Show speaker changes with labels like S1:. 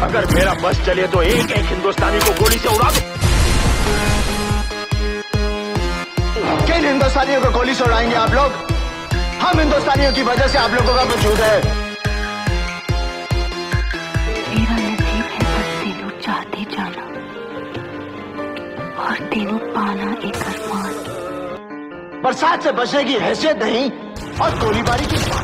S1: अगर मेरा बस चले तो एक एक हिंदुस्तानी को गोली से उड़ा दो।
S2: किन हिंदुस्तानियों को गोली से उड़ाएंगे आप लोग? हम हिंदुस्तानियों की वजह से आप लोगों का वजूद है।
S3: मेरा नसीब है बस तेनू चाहते जाना और तेनू पाना एक अरमान।
S2: बरसात से बचने की हैसियत नहीं और गोलीबारी की